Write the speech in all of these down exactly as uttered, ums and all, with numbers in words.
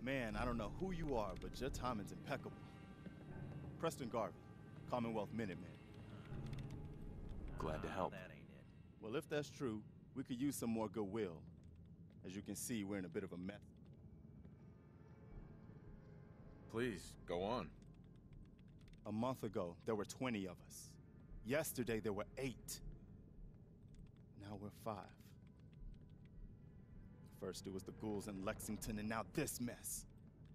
Man, I don't know who you are, but your timing's impeccable. Preston Garvey, Commonwealth Minutemen. Glad to help. That ain't it. Well, if that's true, we could use some more goodwill. As you can see, we're in a bit of a mess. Please, go on. A month ago, there were twenty of us. Yesterday, there were eight. Now we're five. First, it was the ghouls in Lexington, and now this mess.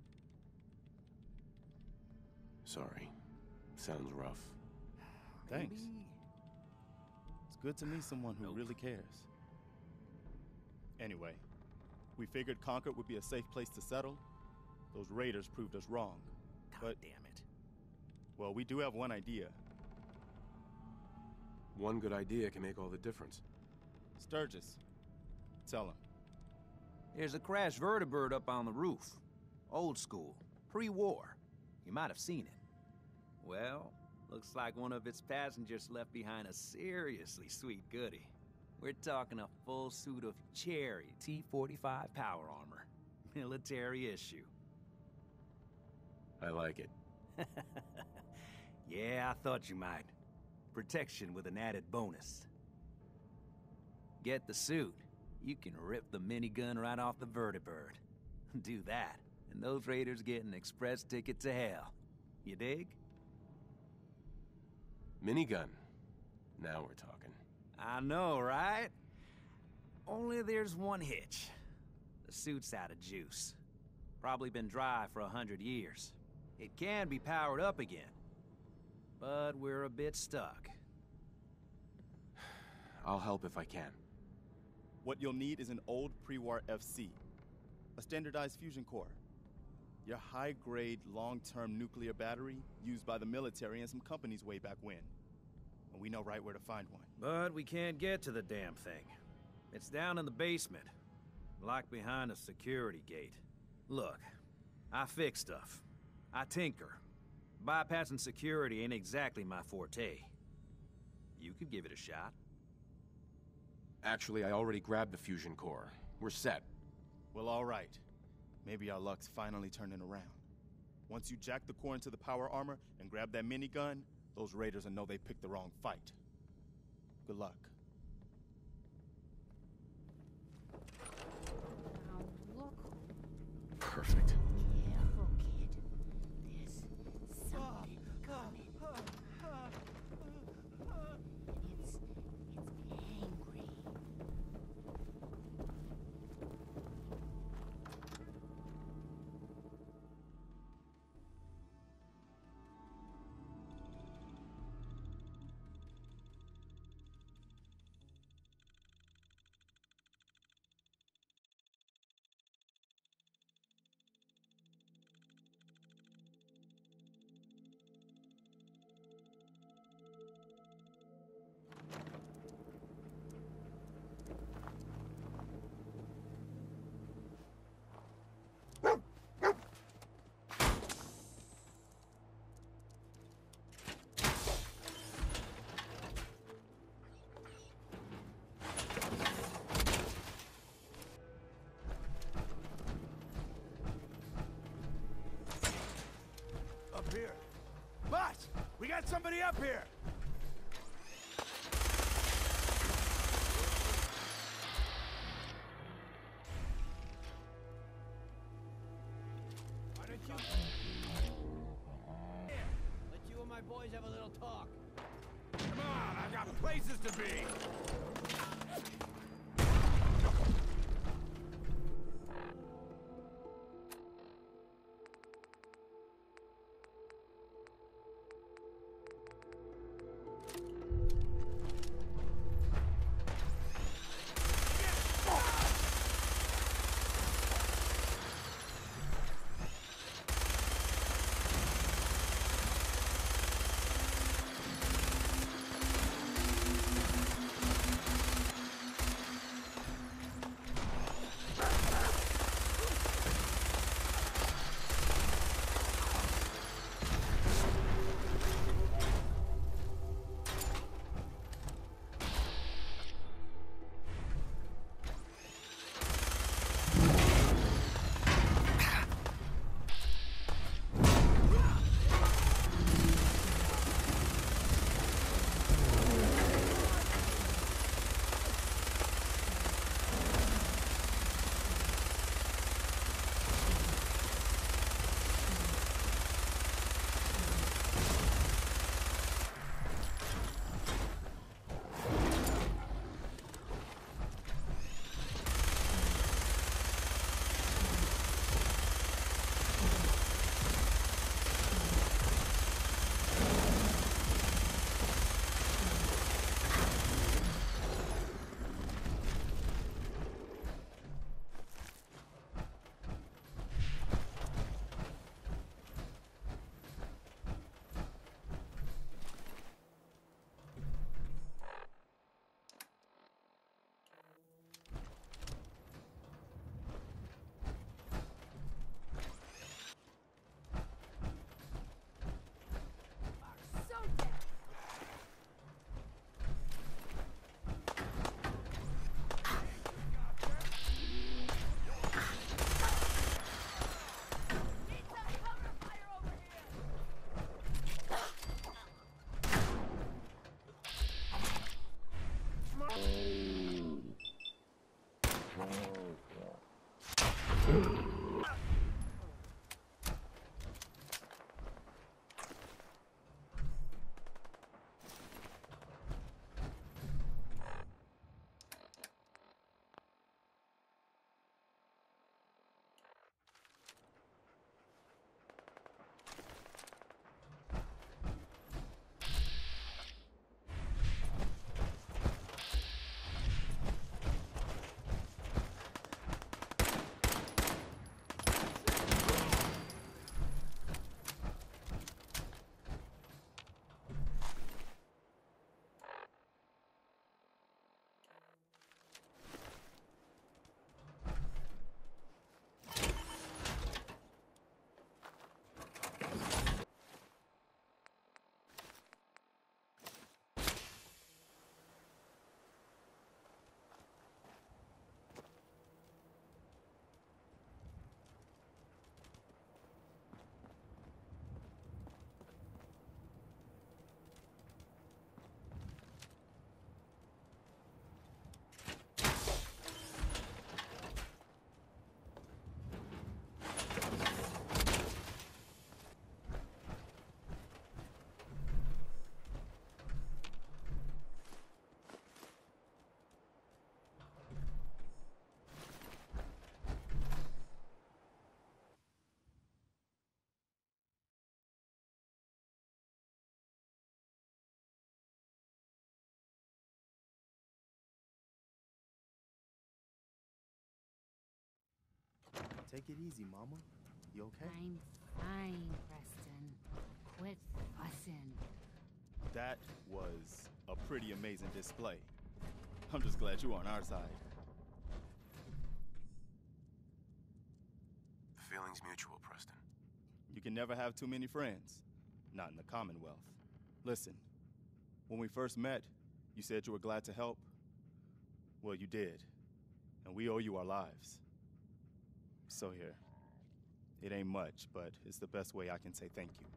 Sorry. Sounds rough. Thanks. Maybe... It's good to meet someone who Nope. really cares. Anyway, we figured Concord would be a safe place to settle. Those raiders proved us wrong. God But, damn it. well, we do have one idea. One good idea can make all the difference. Sturgis, tell him. There's a crashed vertibird up on the roof. Old school. Pre-war. You might have seen it. Well, looks like one of its passengers left behind a seriously sweet goodie. We're talking a full suit of Cherry T forty-five power armor. Military issue. I like it. Yeah, I thought you might. Protection with an added bonus. Get the suit. You can rip the minigun right off the vertibird. Do that, and those raiders get an express ticket to hell. You dig? Minigun. Now we're talking. I know, right? Only there's one hitch. The suit's out of juice. Probably been dry for a hundred years. It can be powered up again. But we're a bit stuck. I'll help if I can. What you'll need is an old pre-war F C, a standardized fusion core, your high-grade, long-term nuclear battery used by the military and some companies way back when. And we know right where to find one. But we can't get to the damn thing. It's down in the basement, locked behind a security gate. Look, I fix stuff. I tinker. Bypassing security ain't exactly my forte. You could give it a shot. Actually, I already grabbed the fusion core. We're set. Well, all right. Maybe our luck's finally turning around. Once you jack the core into the power armor and grab that minigun, those raiders will know they picked the wrong fight. Good luck. Now look. Perfect. Careful, kid. There's something coming. And it's... it's angry. Up here. Boss! We got somebody up here! Why don't you... Here, let you and my boys have a little talk. Come on, I've got places to be! Take it easy, Mama. You okay? I'm fine, Preston. Quit fussing. That was a pretty amazing display. I'm just glad you're on our side. The feeling's mutual, Preston. You can never have too many friends. Not in the Commonwealth. Listen, when we first met, you said you were glad to help. Well, you did. And we owe you our lives. So here. It ain't much, but it's the best way I can say thank you.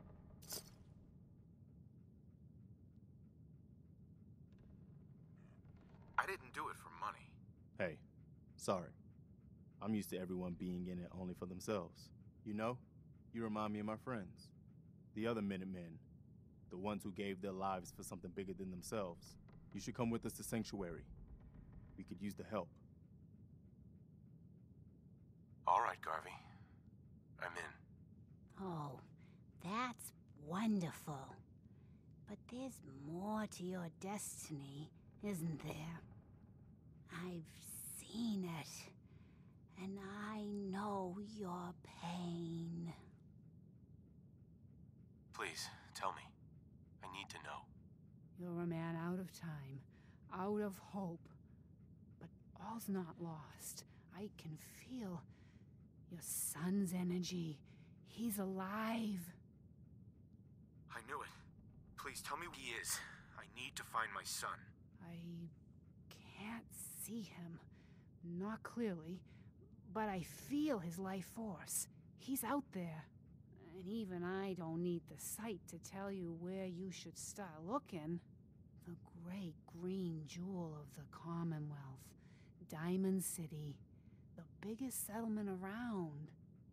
I didn't do it for money. Hey, sorry. I'm used to everyone being in it only for themselves. You know, you remind me of my friends. The other Minutemen. The ones who gave their lives for something bigger than themselves. You should come with us to Sanctuary. We could use the help. All right, Garvey. I'm in. Oh, that's wonderful. But there's more to your destiny, isn't there? I've seen it, and I know your pain. Please, tell me. I need to know. You're a man out of time, out of hope. But all's not lost. I can feel your son's energy. He's alive. I knew it. Please tell me who he is. I need to find my son. I can't see him. Not clearly. But I feel his life force. He's out there. And even I don't need the sight to tell you where you should start looking. The great green jewel of the Commonwealth. Diamond City. The biggest settlement around.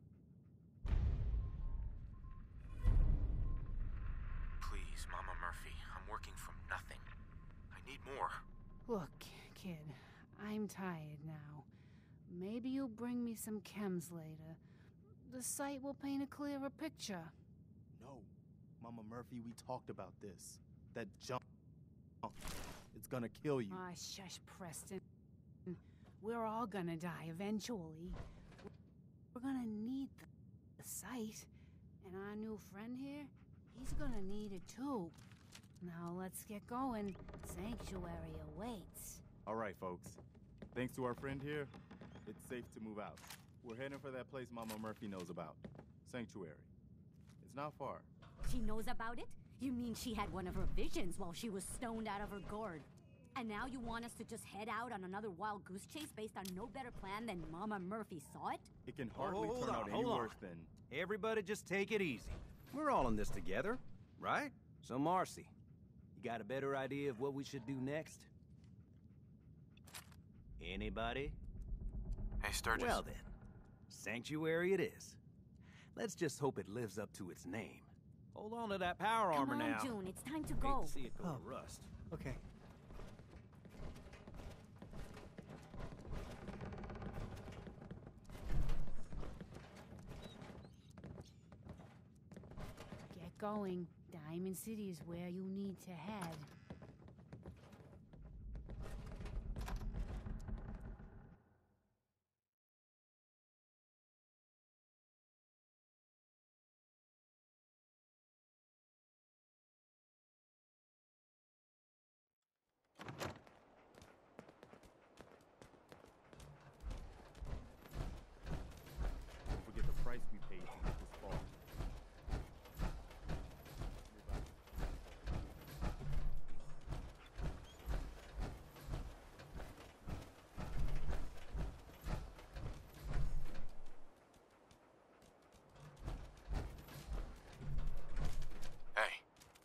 Please, Mama Murphy. I'm working from nothing. I need more. Look, kid. I'm tired now. Maybe you'll bring me some chems later. The site will paint a clearer picture. No, Mama Murphy, we talked about this. That jump, it's gonna kill you. Ah, shush, Preston. We're all gonna die eventually. We're gonna need the, the site. And our new friend here, he's gonna need it too. Now let's get going. Sanctuary awaits. All right, folks. Thanks to our friend here, it's safe to move out. We're heading for that place Mama Murphy knows about. Sanctuary. It's not far. She knows about it? You mean she had one of her visions while she was stoned out of her gourd? And now you want us to just head out on another wild goose chase based on no better plan than Mama Murphy saw it? It can hardly Hold turn on, out any hold on. worse than... Everybody just take it easy. We're all in this together, right? So Marcy, you got a better idea of what we should do next? Anybody? Hey, Sturgis. Well then, Sanctuary it is. Let's just hope it lives up to its name. Hold on to that power Come armor on, now. June, it's time to Hate go. to see it go Oh. to rust. Okay. Get going. Diamond City is where you need to head. Don't forget the price we paid to get this far. Hey.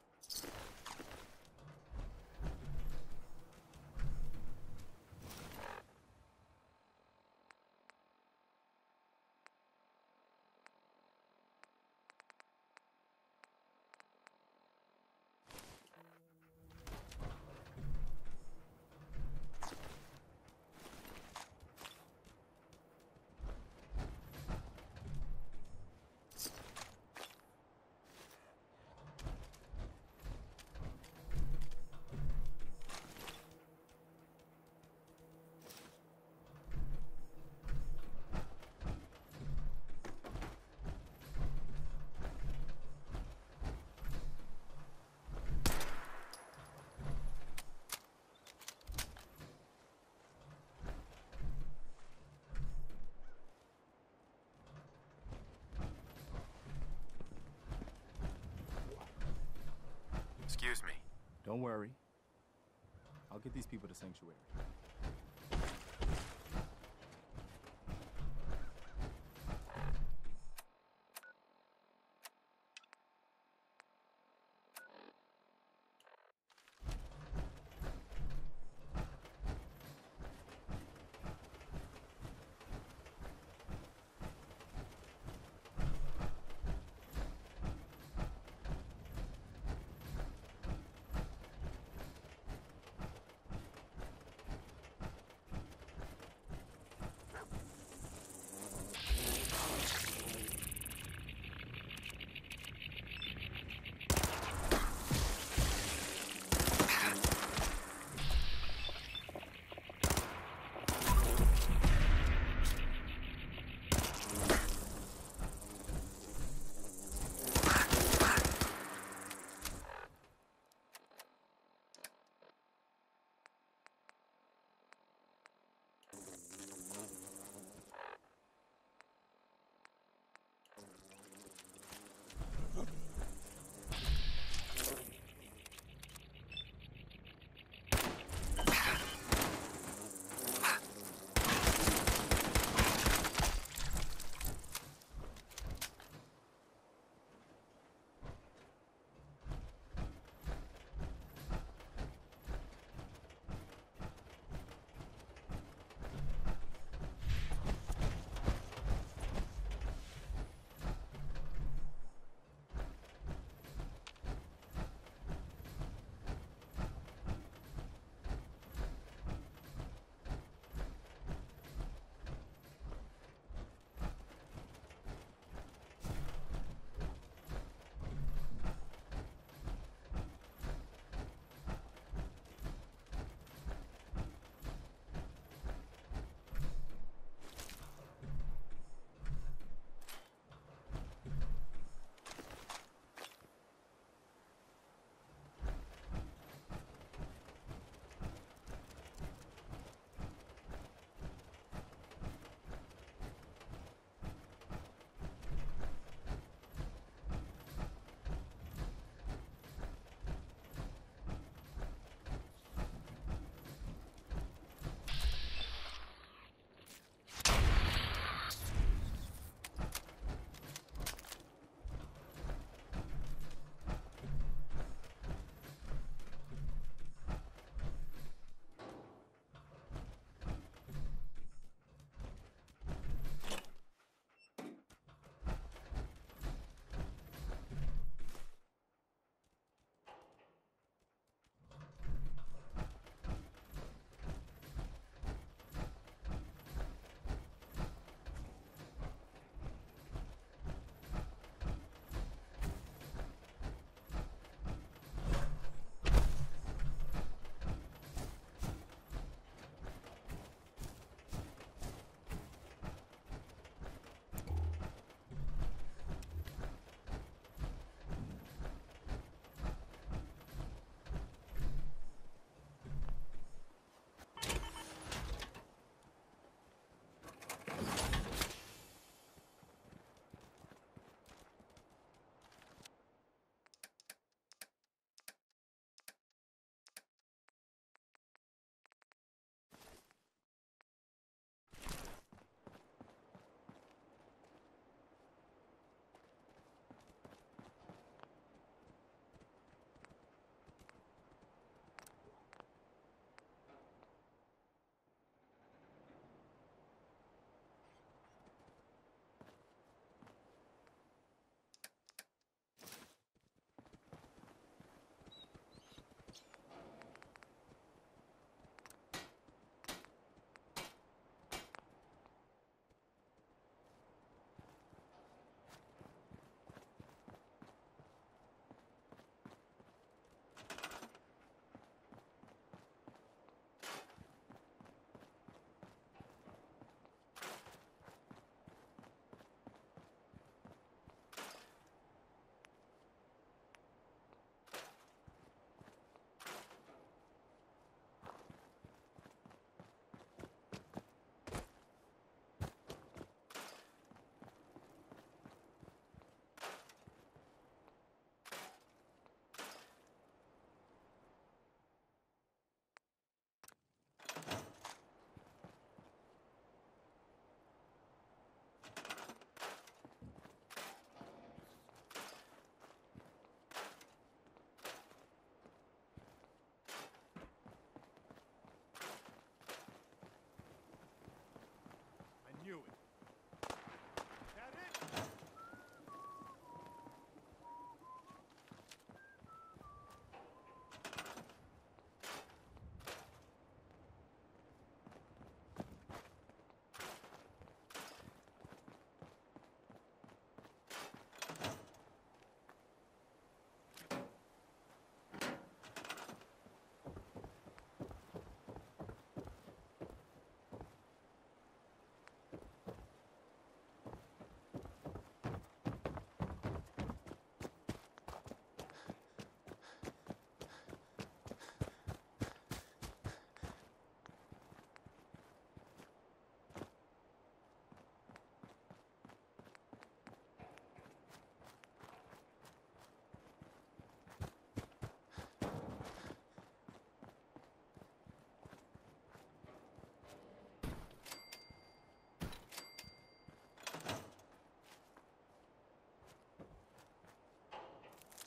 Excuse me. Don't worry. I'll get these people to Sanctuary.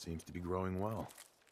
Seems to be growing well.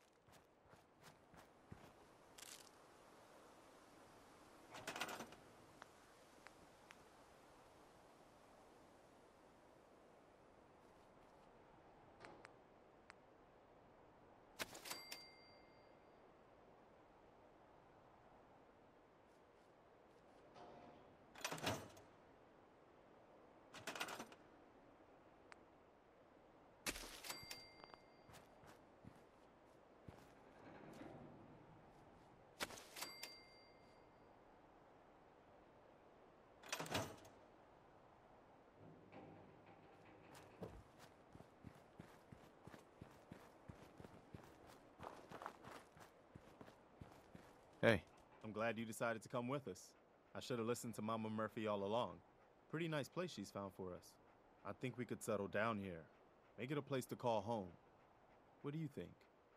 Hey. I'm glad you decided to come with us. I should have listened to Mama Murphy all along. Pretty nice place she's found for us. I think we could settle down here. Make it a place to call home. What do you think?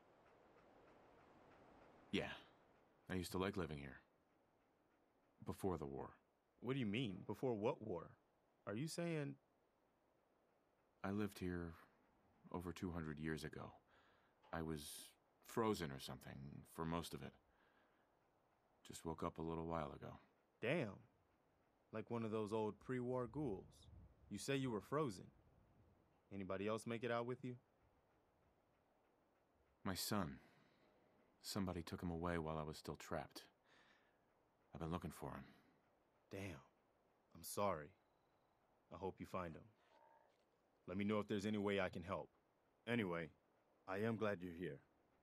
Yeah. I used to like living here. Before the war. What do you mean? Before what war? Are you saying... I lived here over two hundred years ago. I was frozen or something for most of it. Just woke up a little while ago. Damn. Like one of those old pre-war ghouls. You say you were frozen. Anybody else make it out with you? My son. Somebody took him away while I was still trapped. I've been looking for him. Damn. I'm sorry. I hope you find him. Let me know if there's any way I can help. Anyway, I am glad you're here.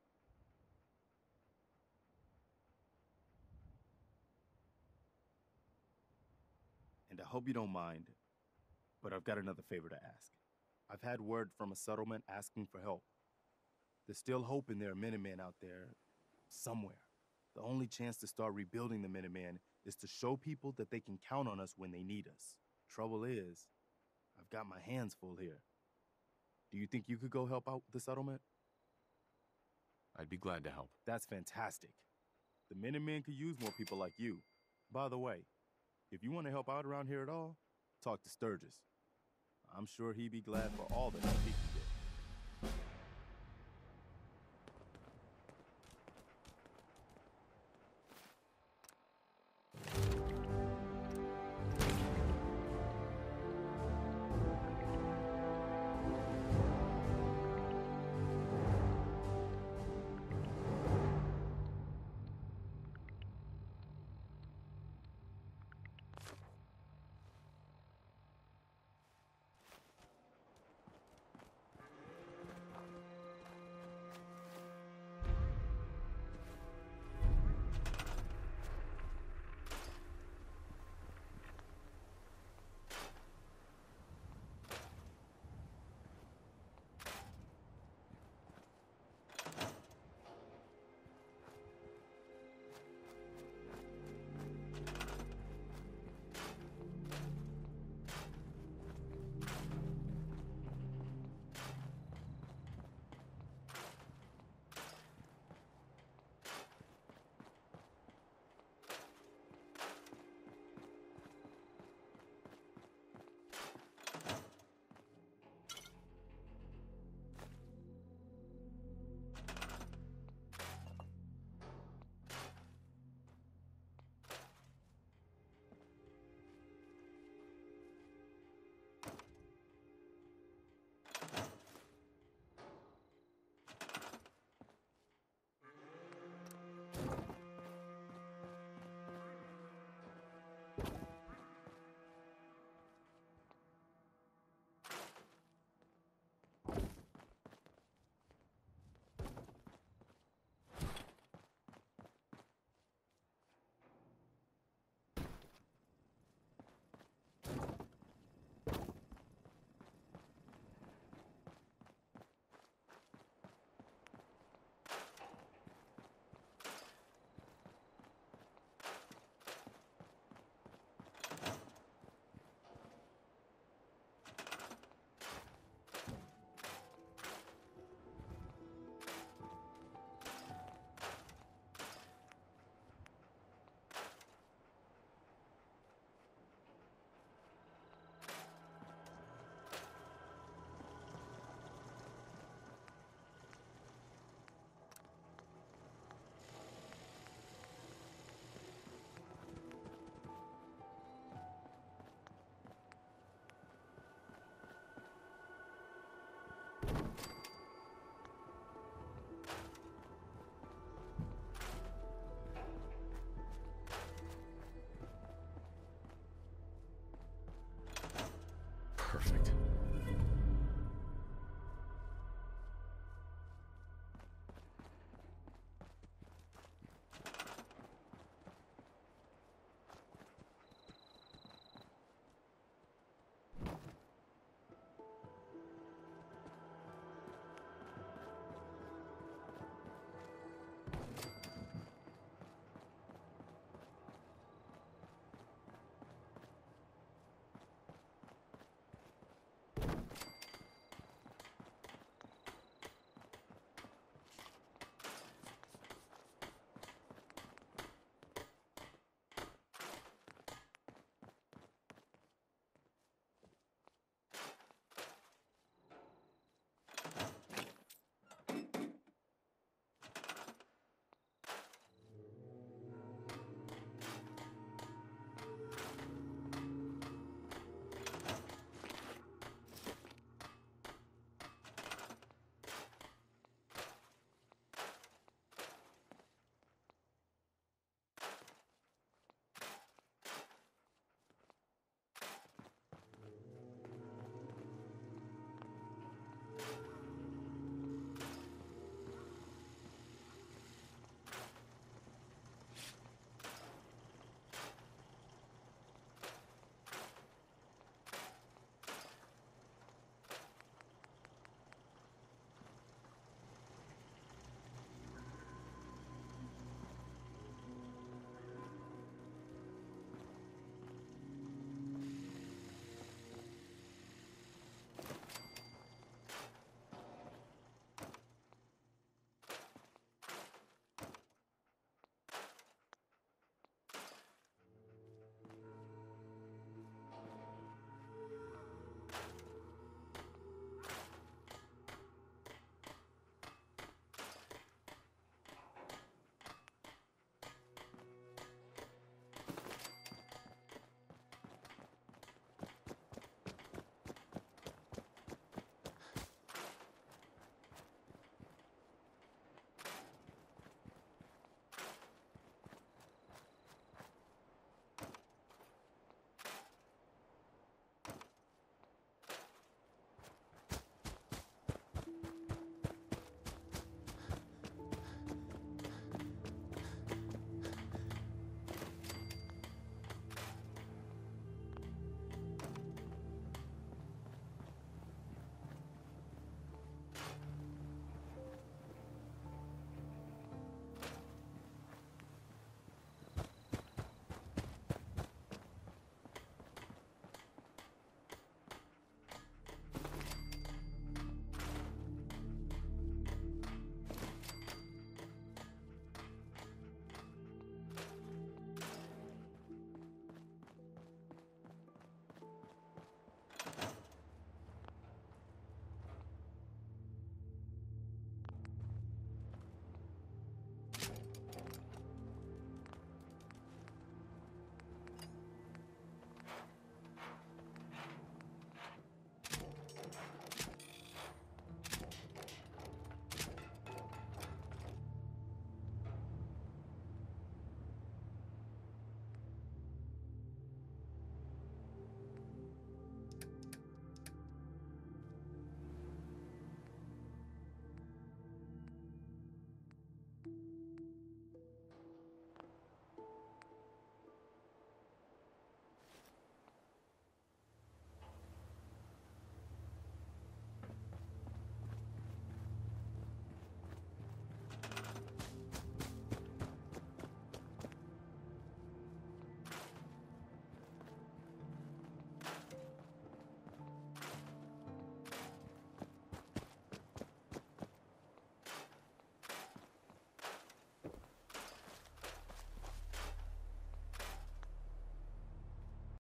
And I hope you don't mind, but I've got another favor to ask. I've had word from a settlement asking for help. There's still hope in there are Minutemen out there, somewhere. The only chance to start rebuilding the Minutemen is to show people that they can count on us when they need us. Trouble is, I've got my hands full here. Do you think you could go help out the settlement? I'd be glad to help. That's fantastic. The Minutemen could use more people like you. By the way, if you want to help out around here at all, talk to Sturgis. I'm sure he'd be glad for all the help he can.